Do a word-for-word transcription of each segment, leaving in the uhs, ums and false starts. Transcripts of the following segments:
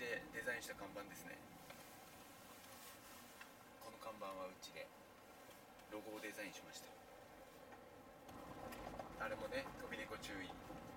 でデザインした看板ですね。この看板はうちでロゴをデザインしました。あれもね、飛び猫注意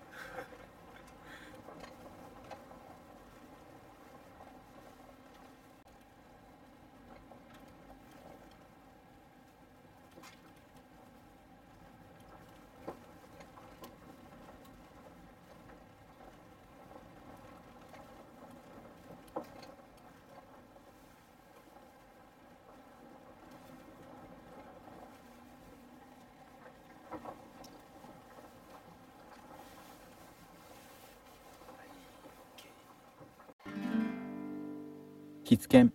キツケン。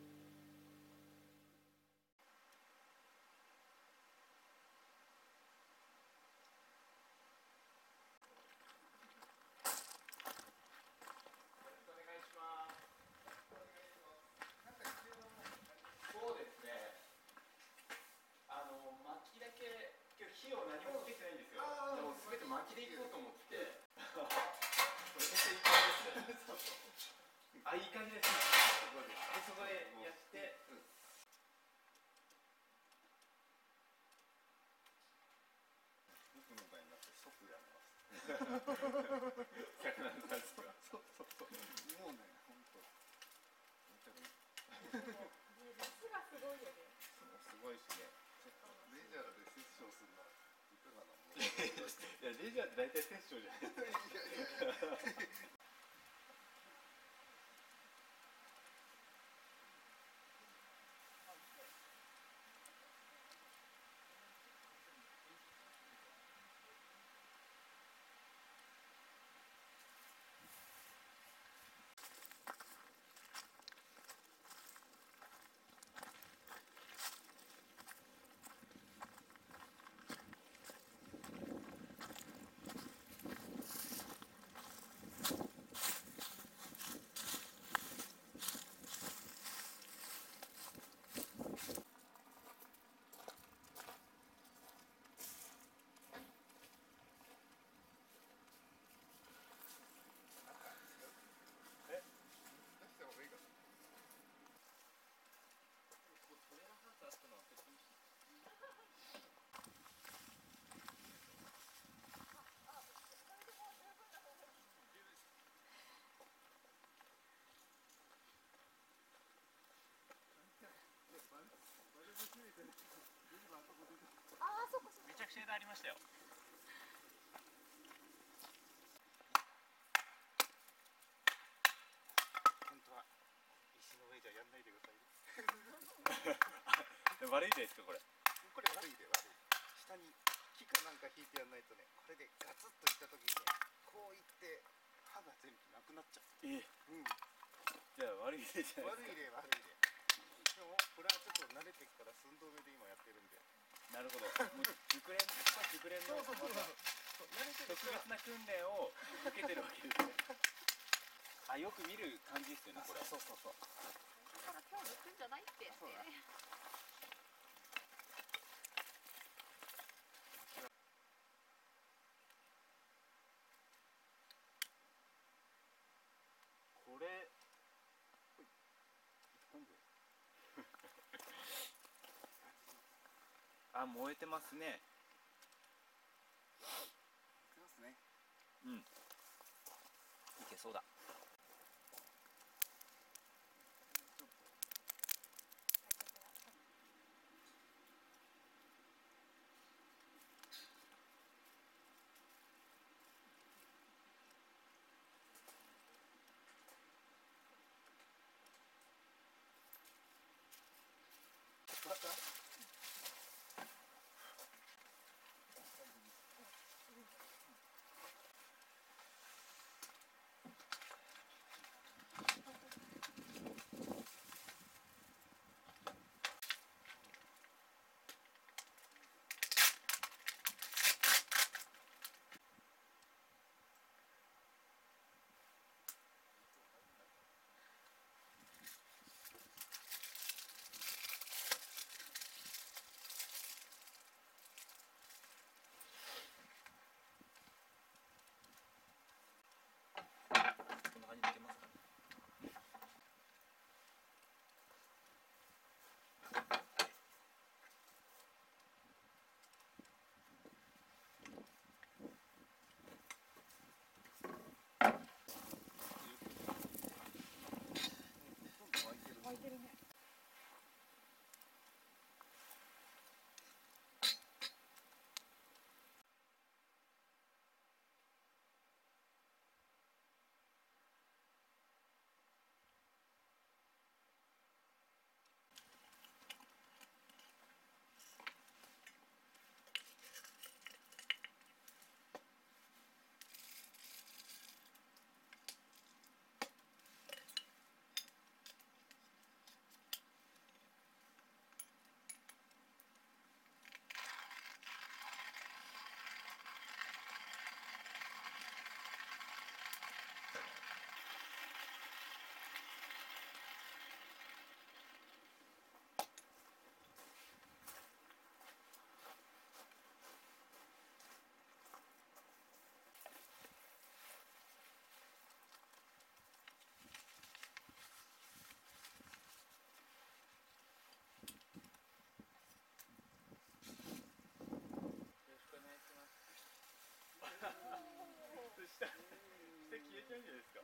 そうですね。あの薪だけ今日火を何もつけてないんですよ。でも全て薪でいこうと思って。これ先生いい感じですね。あ、いい感じですね。でそこでやって。僕の場合になって即やめます。魚の数が。そうそうそう。もうね、本当。 熱がすごいよね。 すごいしね。 レジャーで殺生するのはいかがなもの。 いやレジャーって大体殺生じゃないですか。いやいや。 ああ、そっかそっか。 めちゃくちゃ枝ありましたよ。 本当は石の上じゃやんないでください。 悪いじゃないですかこれ。 これ悪いで悪い。下に木かなんか引いてやんないとね、これでガツッといった時にね、こういって歯が全部なくなっちゃう。 ええ。 うん。 じゃあ悪い例じゃない悪いですか。 例悪い例。でもこれはちょっと慣れてきたら寸止めで今やってるんで。 なるほど。もう熟練、熟練のそうそうそうそう。慣れてる特別な訓練を受けてるわけですね。あ、よく見る感じですよねこれ。 そうそうそう。 だから今日抜くんじゃないってやつね。 これ。あ、燃えてますね。 いきますね。 うん。いけそうだ。 また。 いじゃないですか。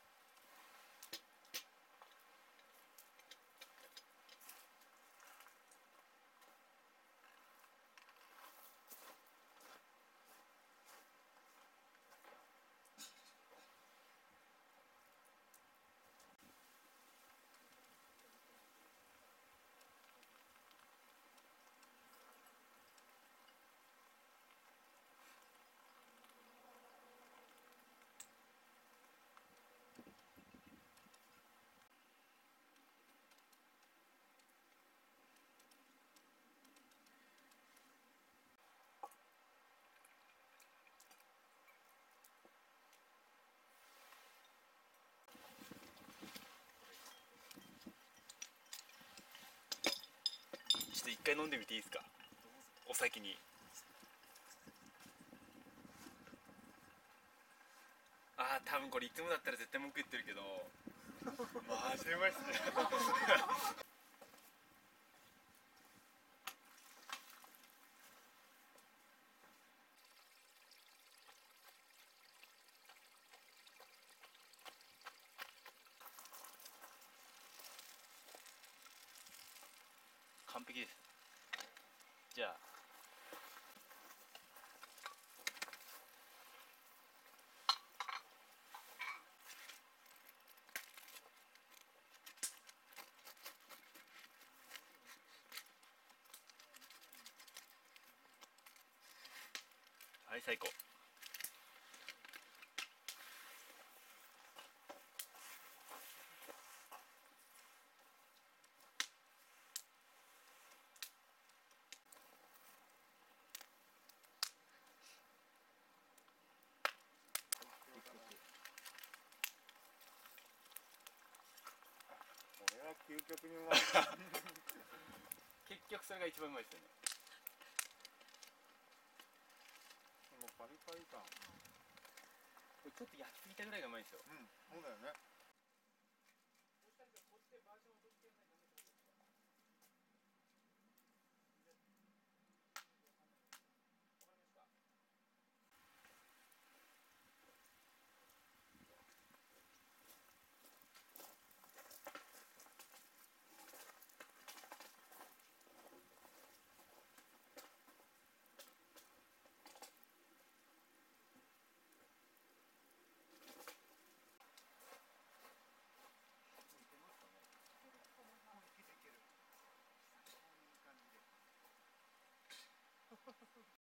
ちょっと一回飲んでみていいですか、お先に。ああ、多分これいつもだったら絶対文句言ってるけどマジでうまいっすね完璧です。じゃあはい最高。 これは究極にうまい結局それが一番うまいですよね。 このパリパリ感。 これちょっと焼きすぎたぐらいがうまいんですよ。 うん、そうだよね。